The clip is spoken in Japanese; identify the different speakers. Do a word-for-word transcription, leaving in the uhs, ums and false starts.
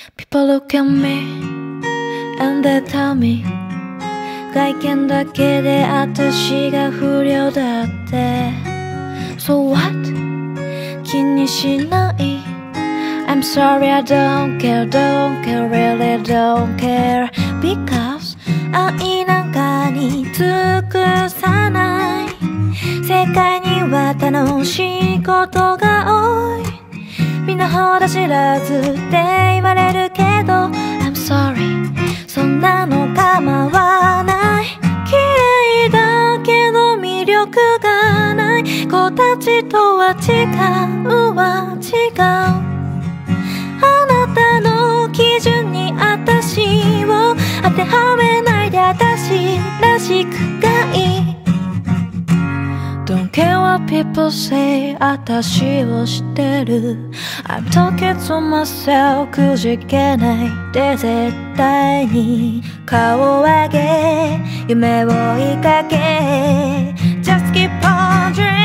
Speaker 1: People look at me and they tell me 外見だけで私が不良だって So what? 気にしない I'm sorry I don't care, don't care, really don't care Because 愛なんかに尽くさない世界には楽しいことが多いみんなほど知らずって言われるけど I'm sorry そんなの構わない綺麗だけど魅力がない子たちとは違うは違うあなたの基準に私を当てはめないで私らしくがいいDon't care what people say 私を知ってる I'm talking to myself くじけないで絶対に顔を上げ夢を追いかけ Just keep on dreaming